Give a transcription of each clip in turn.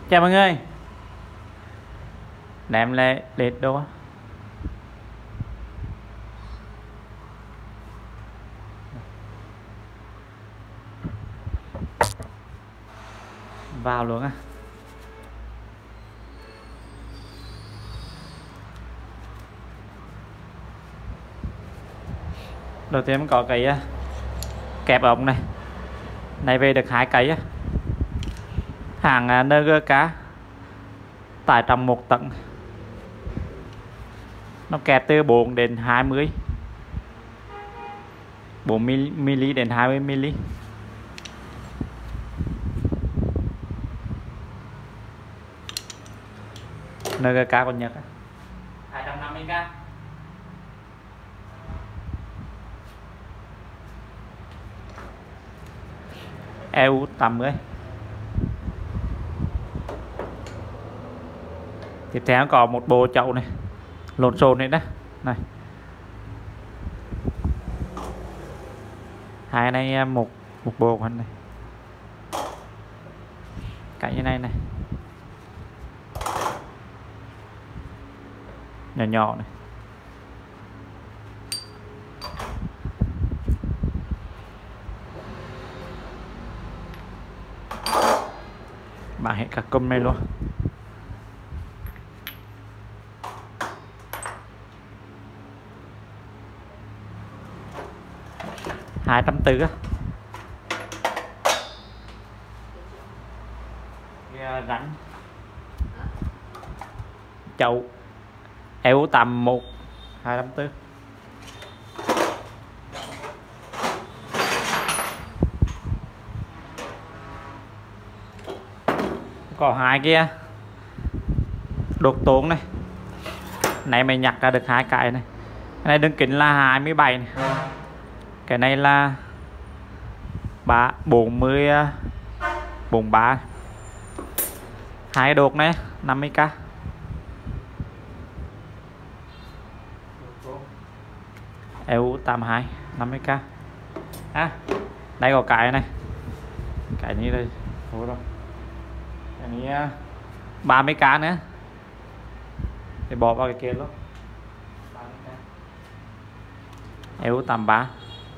Chào mọi người. Đem lên liệt đồ vào luôn á. Đầu tiên có cái kẹp ống này. Này về được 2 cây á. Hàng NGK tải trọng 1 tấn. Nó kẹp từ 4 đến 20, 4mm đến 20mm. NGK con Nhật 250k. EU 80. Tiếp theo có một bộ chậu này lộn xộn này đó này, hai này một bộ này cái như này nhỏ nhỏ này. Bạn hệ cả cung này luôn. Hai trăm tư á. Rắn chậu EU tầm 1 240. Có 2 kia đột tốn này. Này mày nhặt ra được 2 cái này. Cái này đường kính là 27 này. Cái này là 40 43. 2 đột này 50k. EU 82 50k. Đây có cái này. Cái như đây. Thôi rồi. Cái này 30k nữa. Để bỏ vào cái kia luôn. 30k. EU 83.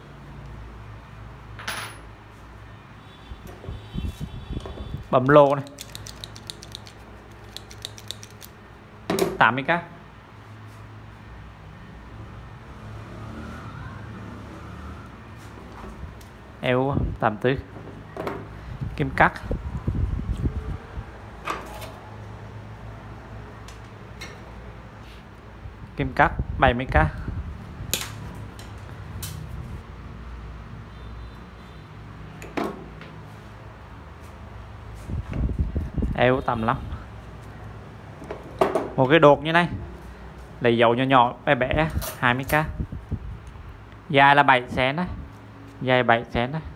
Bấm lô này 80k. EU 84. Kim cắt kim cắt 70k. EU 85. Một cái đột như này lấy dầu nhỏ nhỏ bé bé 20k. Dài là 7 cm đấy. Dài 7 cm đấy.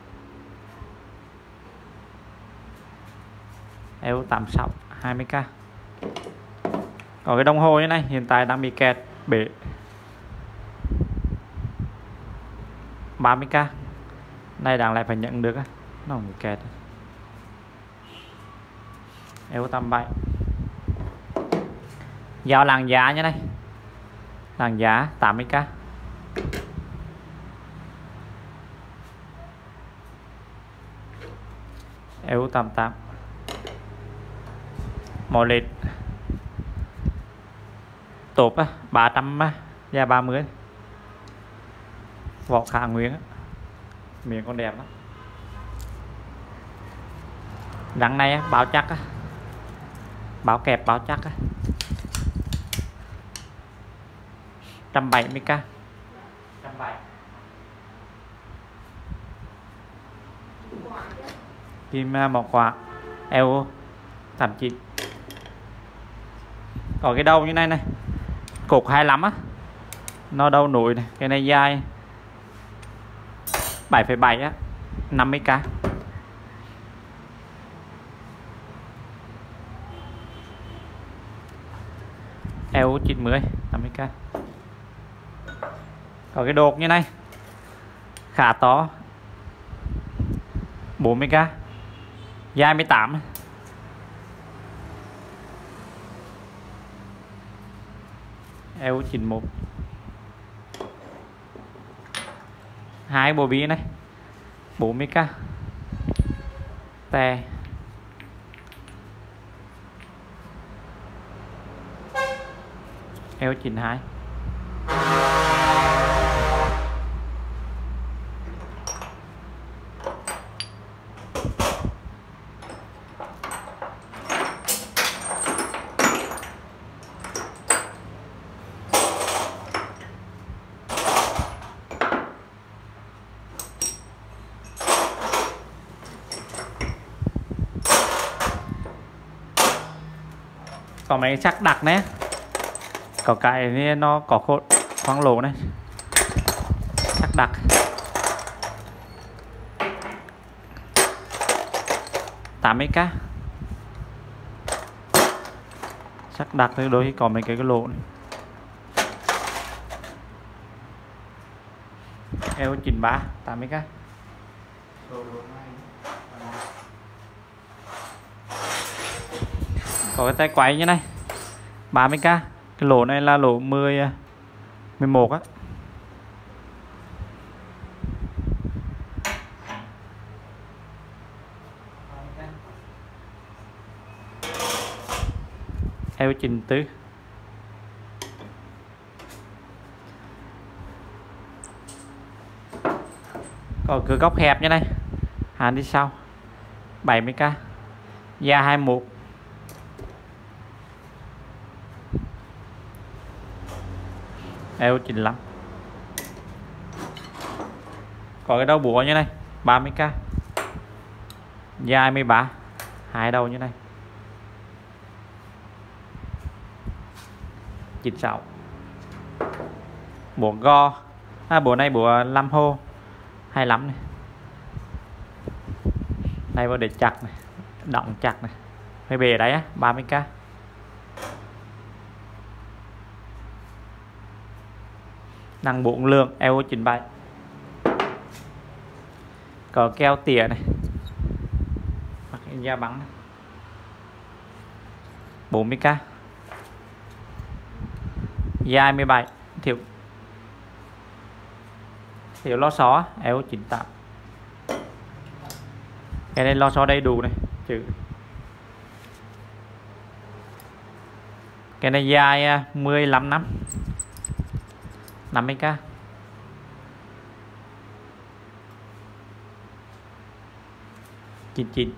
EU 86 20k. Có cái đồng hồ như này hiện tại đang bị kẹt bể 30k. Này đang lại phải nhận được á. Nó không bị kẹt. EU 87. Dao làng giá như này. Làng giá 80k. EU 88. Mỏ lệt tốp 300 da 30. Vỏ khá nguyên á. Miệng con đẹp lắm. Răng này báo chắc á. Báo kẹp báo chắc á. 170k. 170. Kim mỏ quạ EU 89. Có cái đầu như này này. Cục 25 á. Nó đâu nổi này. Cái này dài 7,7 á. 50k. EU 90 50k. Có cái đột như này khá to 40k. Dài 18. eo 91, 2 bộ bi này 40k tè eo 92. Còn mấy chắc đặc này, có cái này nó có khoang lỗ này, chắc đặc. Tám mấy cá chắc đặc thì đôi khi có mấy cái lỗ này. Eo 93 80 cá. Có cái tay quay như này 30k. Cái lỗ này là lỗ 11 á. Eo 94. Có cửa góc hẹp như này, hàn đi sau 70k. Da 21. Eo 95. Có cái đầu búa như này 30k. Da 23. Hai đầu như này 96. Búa go. Búa này búa 5 hô 25 này. Đây vào để chặt này, động chặt này. Hơi bề đấy á 30k. Năng bụng lượng eo 97. Có keo tỉa này, hoặc da bắn này. 40k. Da 17. Thiếu lo xó eo 98. Cái này lo xó đầy đủ này chữ. Cái này dài 15 năm 50k. Chín.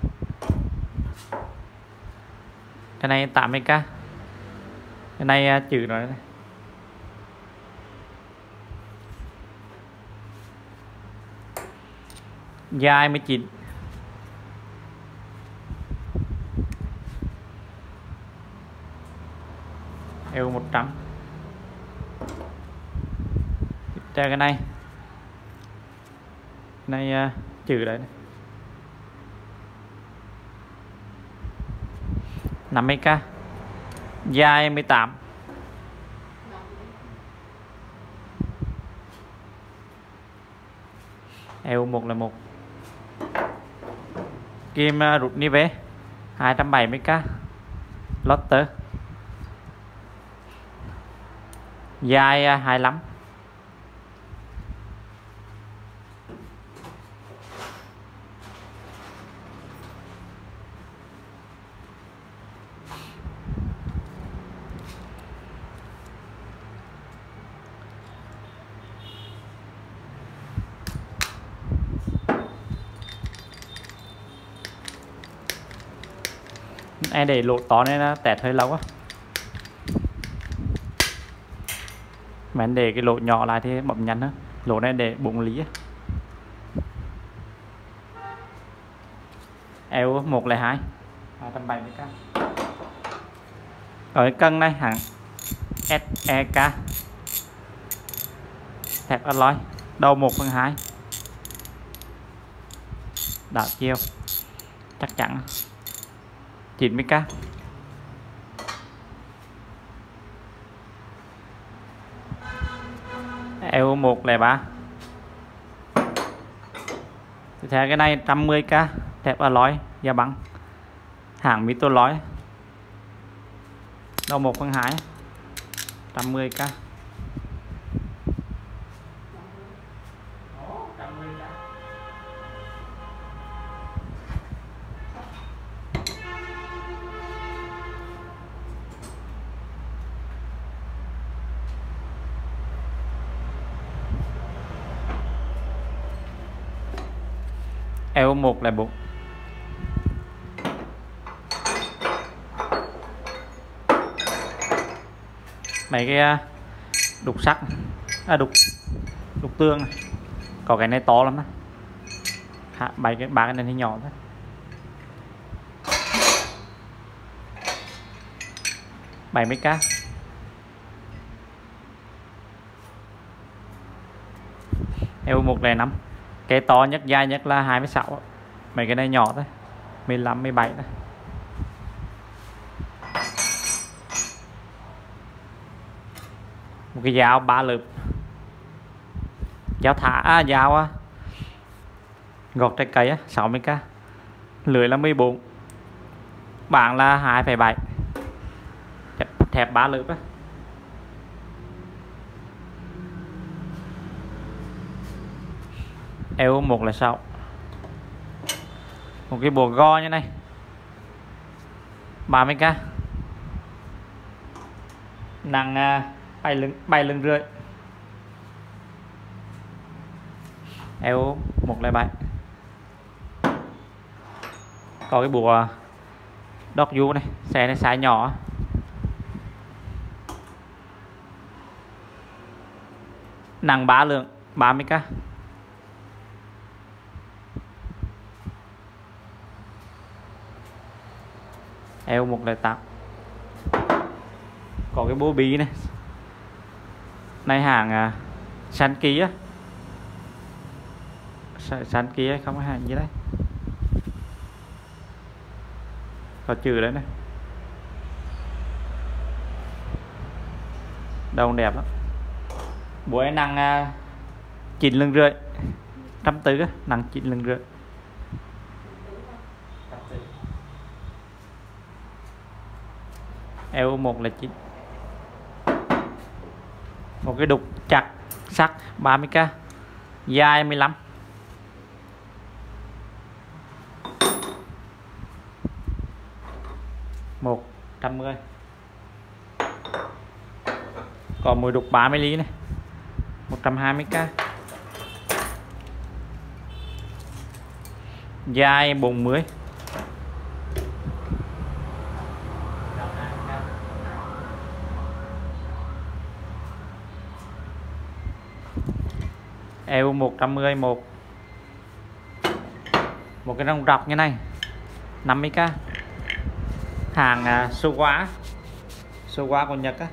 Cái này 80k. Cái này chữ rồi này. Dài 19. Eo 100. Theo cái này chữ đấy này. 50k. Dài 18. Eo 101. Kim rút ni về 270k. Lotter. Dài 25. Em để lỗ to nên nó tẹt hơi lâu á. Mà anh để cái lỗ nhỏ lại thì bấm nhắn á. Lỗ này để bụng lý á. Eo 102 270k. Ở cái cân này hẳn SEK. Thép alloy. Đầu 1/2. Đảo chiều. Chắc chắn 90k. Eo 103. Tiếp theo cái này 110k. Thép alloy da băng. Hãng Mitoloi. Đầu 1/2. 110k. Eo 104. Mấy cái đục sắt, đục tương này. Có cái này to lắm đó. Ba cái này thì nhỏ thôi. Bảy mươi k. Eo 105. Cái to nhất dài nhất là 26. Mấy cái này nhỏ thôi, 15 17 thôi. Một cái dao 3 lượt, dao thả dao gọt trái cây 60k, lưỡi là 14, bảng là 2,7, thẹp 3 lượt á. Eo 106. Một cái bùa go như này 30k, nặng 7 lưng rưỡi. Eo 107. Có cái bùa Dog U này, xe này size nhỏ, nặng 3 lượng 30k. Eo 108. Có cái bố bí này, này hàng Sanki á, Sanki không có hàng gì đấy, có chữ đấy này, đầu đẹp lắm. Bố ấy nặng 9 lưng rưỡi, 140 á, nặng 9 lưng rưỡi. Eo 109. Một cái đục chặt sắt 30k, dài 15. Một 110. Còn mùi đục 30 ly này 120k, dài 40. Eo 111. Một cái rong rọc như này 50k, hàng Suwa của Nhật á,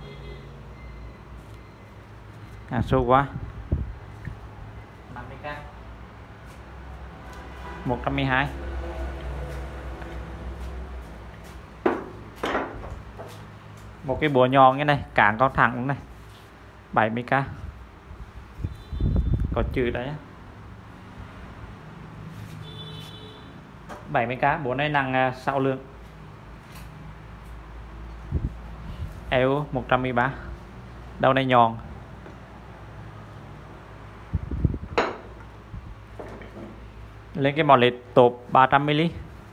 hàng Suwa 50k. 112. Một cái búa nhọn như này, cán con thẳng này 70k, có chữ đấy 70k. Búa này nặng 6 lượng. Eo 113. Đầu này nhọn. Lên cái mỏ lết tộp 300ml,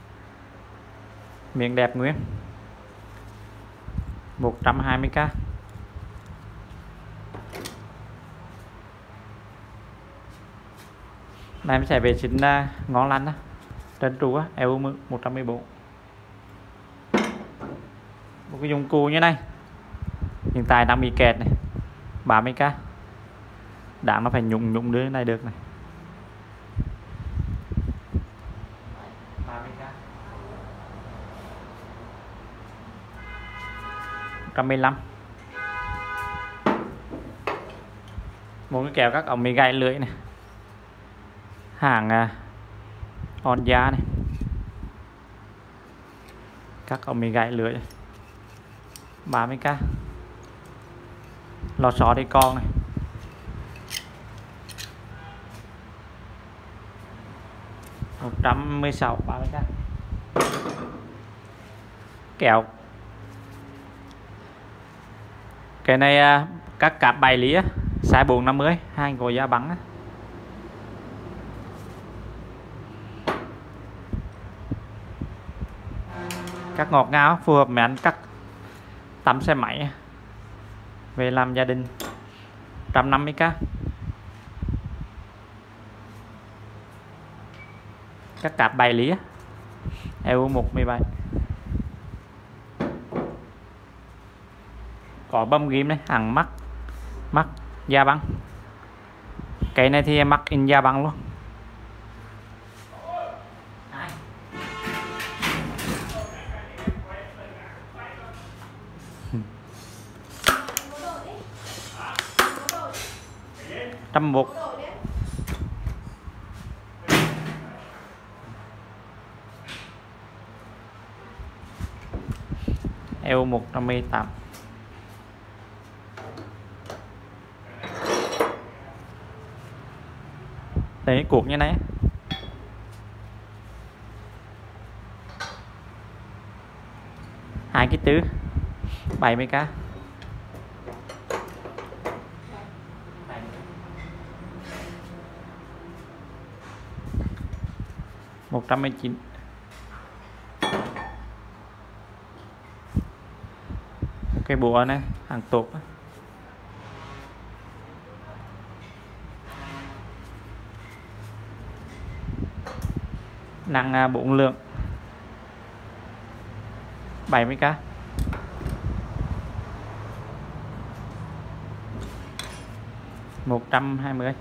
miếng đẹp nguyên 120k. Này mình sẽ vệ sinh ngon lành đó, trơn tru á. Eo 114. Một cái dụng cụ như này hiện tại đang bị kẹt này 30k, đáng nó phải nhúng đứa này được này 30k. 115. Một cái kèo các ống mì gãy lưỡi này, hàng on giá này, các ống mì gãy lưỡi 30k. Lò xo đi con này 116, 30k. Cái này các cặp 7 lý á, size 450, hai có giá bắn á. Các ngọt ngào phù hợp với anh cắt tắm xe máy về làm gia đình. 150k. Các cặp 7 lý á, EU117. Có bấm ghim này, hàng mắt da băng. Cái này thì mắc in da băng luôn. Trăm một. EU118. Đấy cuộc như này. Hai cái tứ 70k. Một 119. Cái búa này hàng tốt. Năng 4 lượng 70k. Một 120.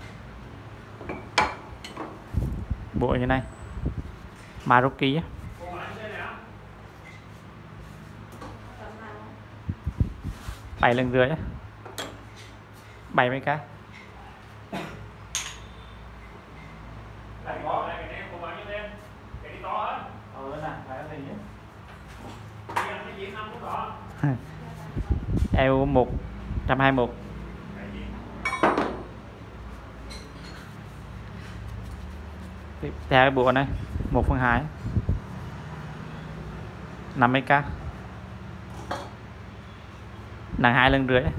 Bộ như này Maruki á. 7 lần rưỡi á. 70k. EU 121. Tiếp theo cái bộ này 1/2 50k. Nặng 2 lần rưỡi.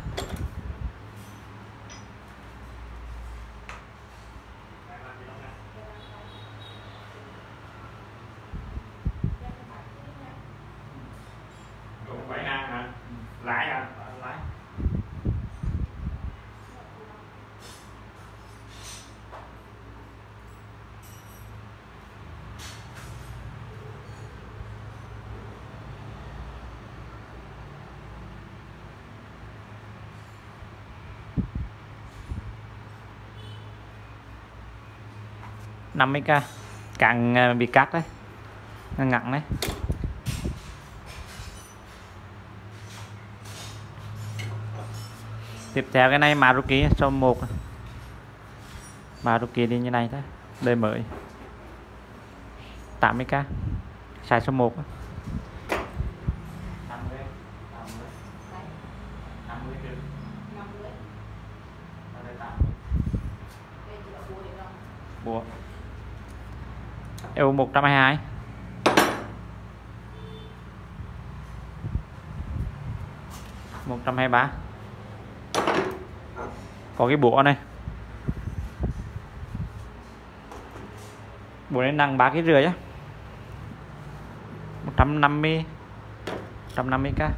Lái à? Lái. Năm mươi k. Càng bị cắt đấy, ngắn đấy. Tiếp theo cái này Maruki số 1. Maruki đi như này thôi, đời mới. 80k. Size số 1. 50. 50 triệu. Bùa. EU 122. Một 123. Có cái búa này. Búa này nặng 3,5 kg á. 150k.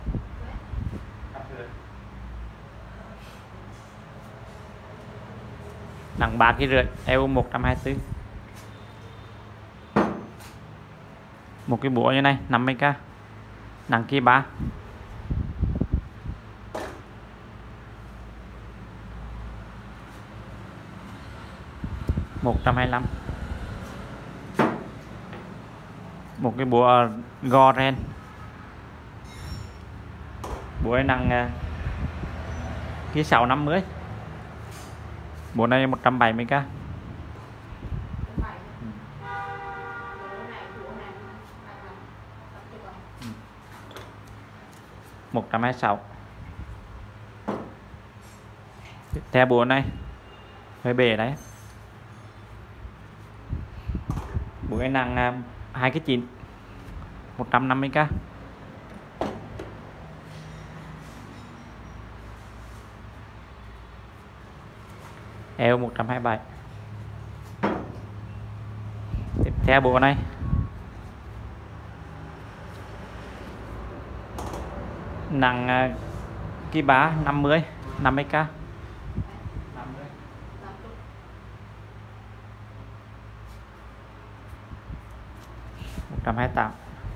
Nặng 3,5 kg, EU 124. Một cái búa như này 50k. Nặng kia 3. Một 125. Một cái búa Goren. Búa này nặng kia 650. Búa này 170k. Một 126. Theo búa này hơi bể đấy. Búa này nặng 2,9 kg. 150k. eo 127. Tiếp theo bộ này nặng ký bá 50k 128.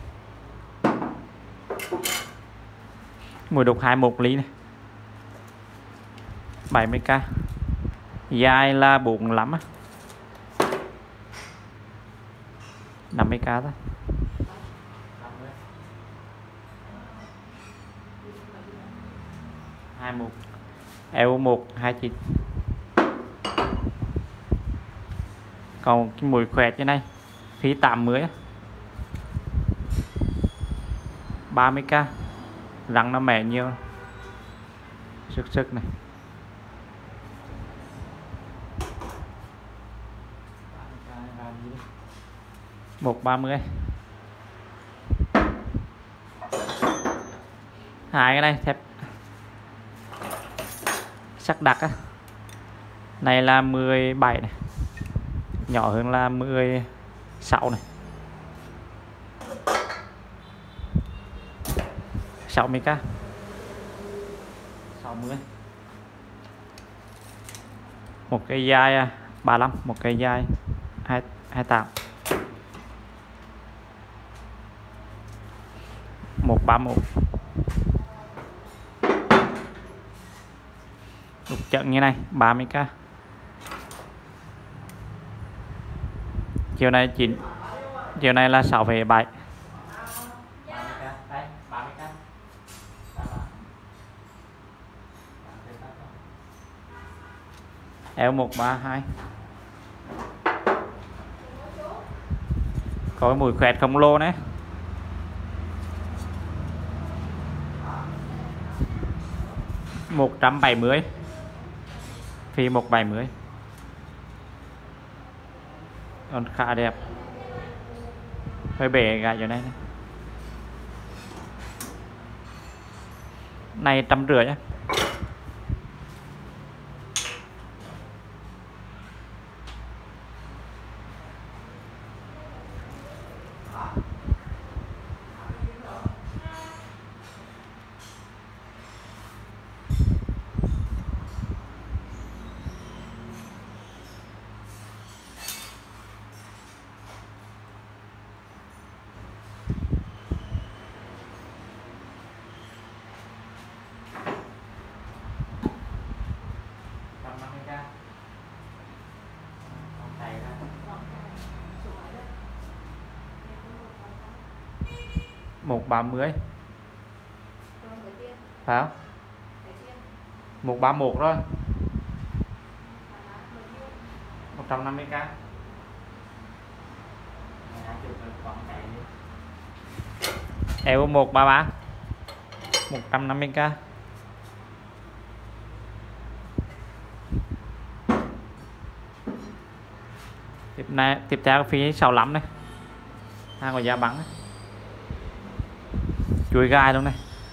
Mùi đục 21 ly này 70k. Dài là 45 á, 50k thôi. 21 eo 129. Còn cái mùi khỏe như này phí 80 á, 30k. Răng nó mẻ nhiều, sức này. Một 30. Hai cái này thép sắc đặc á, này là 17 này, nhỏ hơn là 16 này, 60k. 60. Một cây dai 35, một cây dai 28. 131. Đục trận như này 30k. Chiều này chiều này là 6,7. eo 132. Có cái mùi khoẹt khổng lồ đấy. Một 170. Phi 170. Còn khá đẹp. Hơi bể gài chỗ này. Này 150 nhé. Một 30. Phải không? 131 rồi. 150k. eo 133. 150k. Tiếp theo phía 65 này. Hàng của giá bắn này. Chuối gai luôn này,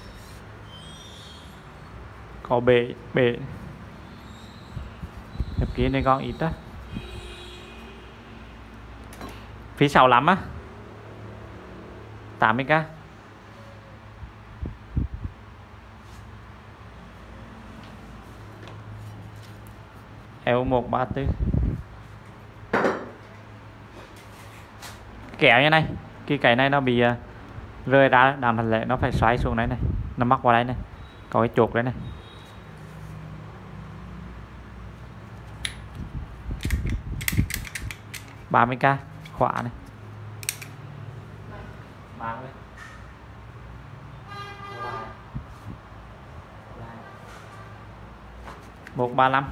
có bể nhập kia này con ít đó. Phía sau lắm á 80k. eo 134. Kéo như này, cái này nó bị rơi ra đàm thành lệ, nó phải xoáy xuống đấy này, nó mắc vào đây này, có cái chuột đấy này. $30k khóa này. 30. 135.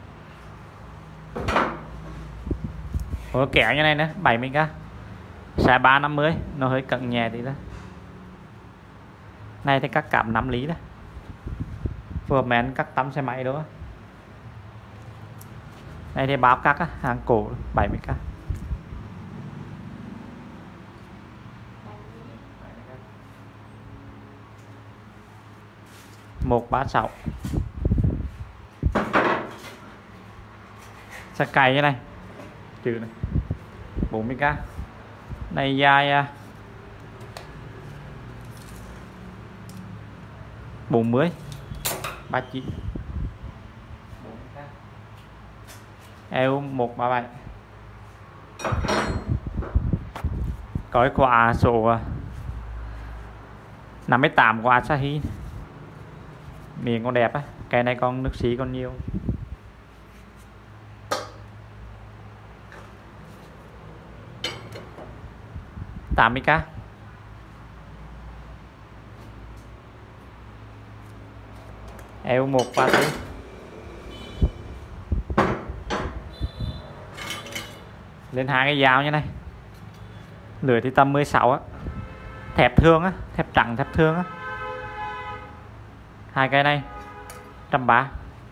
Ủa kẹo như này nữa 70k. Xe 350, nó hơi cận nhẹ tí đó. Này thì cắt cảm 5 lý đó, vừa mến cắt tắm xe máy đó. Này thì báo cắt á, hàng cổ 70k. Một 36. Sạc cày như này trừ này 40k này dài 40 39 eo 137 có cái quả sổ 58 của Asahi miệng con đẹp á, cái này con nước xí còn nhiều. Tám mươi k eo 134 lên hai cái dao như này, lưỡi thì tầm 16 á, thép thương á, thép trắng thép thương á, hai cái này 130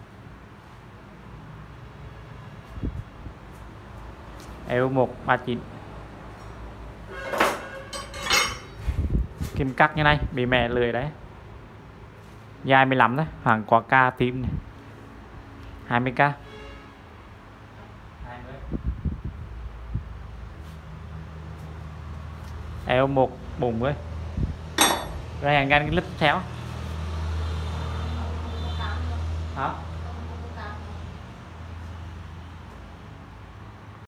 eo 139 kim cắt như này bị mẹ lười đấy, dài 15 đấy, khoảng quả ca tím này 20k 20. eo 140 rồi hàng gan clip theo hả